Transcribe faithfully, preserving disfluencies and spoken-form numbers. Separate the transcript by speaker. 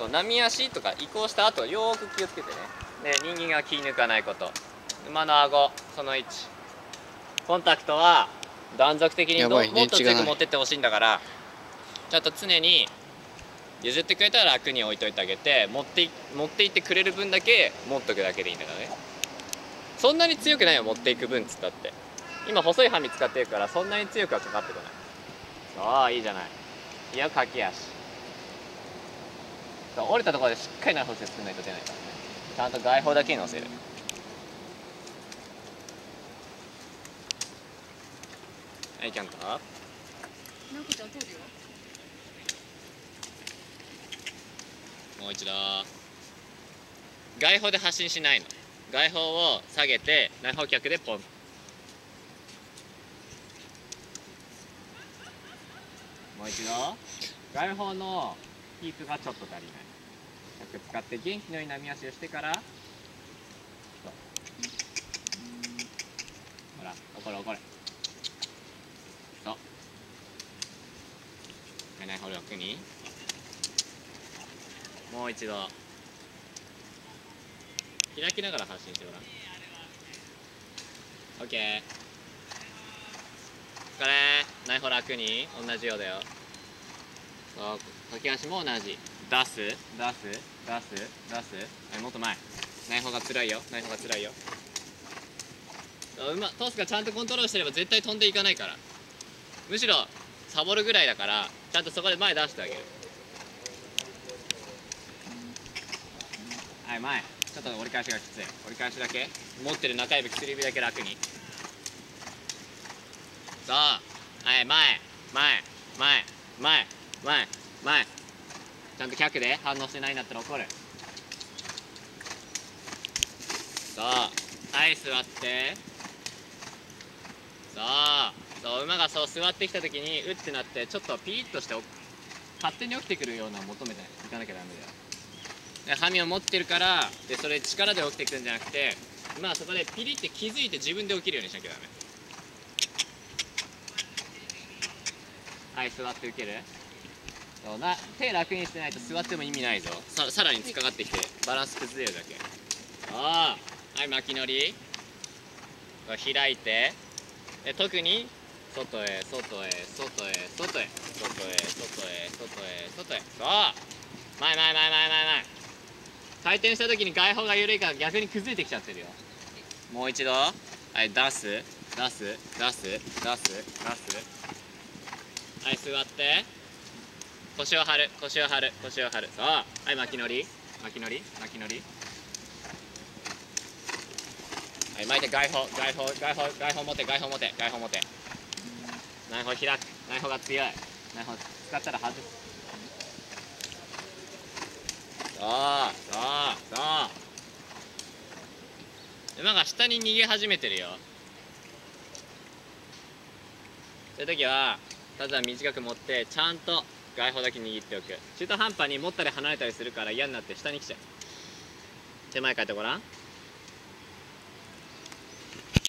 Speaker 1: そう波足とか移行した後よーく気をつけてね。で人間が気抜かないこと。馬の顎そのいち。コンタクトは断続的にどもっと強く持ってってほしいんだから、ちゃんと常に譲ってくれたら楽に置いといてあげて、持ってい持っていってくれる分だけ持っとくだけでいいんだからね。そんなに強くないよ持っていく分っつったって。今細いハミ使ってるからそんなに強くはかかってこない。そういいじゃない。いや駆け足。折れたところでしっかりな歩数作んないと出ないからね。ちゃんと外方だけに乗せる。はい、キャンター。なこちゃん通るよ。もう一度。外方で発進しないの。外方を下げて内方脚でポン。もう一度。外方のキープがちょっと足りない。脚使って元気のいい波足をしてから。ほら、怒る怒る。そう。内方楽に。もう一度。開きながら発進してごらん。オッケー。これ内方楽に同じようだよ。そう駆け足も同じ。出す出す出す出す。はい、もっと前。内方がつらいよ。内方がつらいよ。うまトスがちゃんとコントロールしてれば絶対飛んでいかないから。むしろサボるぐらいだからちゃんとそこで前出してあげる。はい、前。ちょっと折り返しがきつい。折り返しだけ持ってる中指薬指だけ楽に。そう。はい、前前前前前前。ちゃんと脚で反応してないんだったら怒る。そう。はい、座って。そうそう。馬がそう座ってきた時にうってなってちょっとピリッとして勝手に起きてくるようなのを求めていかなきゃダメだよ。ハミを持ってるからでそれ力で起きてくるんじゃなくて、まあそこでピリって気づいて自分で起きるようにしなきゃダメ。はい、座って受ける。そうな、手楽にしてないと座っても意味ないぞ。 さ, さらに突っかかってきてバランス崩れるだけ。ああ、はい、巻き乗り開いて、で特に外へ外へ外へ外へ外へ外へ外へ外へ。そう前前前前前前。回転した時に外方が緩いから逆に崩れてきちゃってるよ。もう一度。はい、出す出す出す出す出す。はい、座って腰を張る腰を張る腰を張る。そう。はい、巻き乗り巻き乗り巻き乗り。はい、巻いて外方外方外方外方持て外方持て外方持て。内方開く。内方が強い。内方使ったら外す。そうそうそう。馬が下に逃げ始めてるよ。そういう時はただ短く持ってちゃんと外方だけ握っておく。中途半端に持ったり離れたりするから嫌になって下に来ちゃう。手前変えてごらん。